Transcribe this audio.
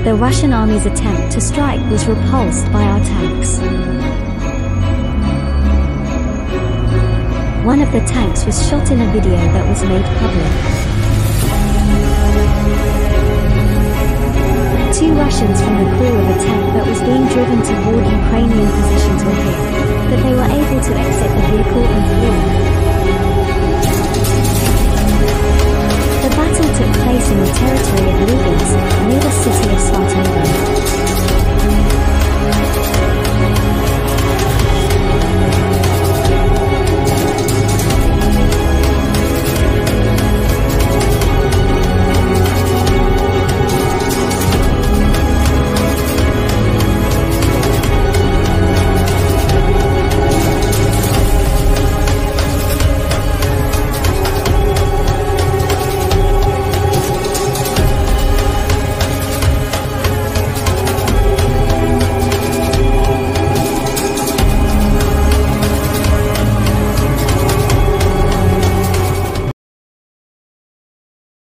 The Russian army's attempt to strike was repulsed by our tanks. One of the tanks was shot in a video that was made public. 2 Russians from the crew of a tank that was being driven toward Ukrainian positions were hit, but they were able to exit the vehicle and flee.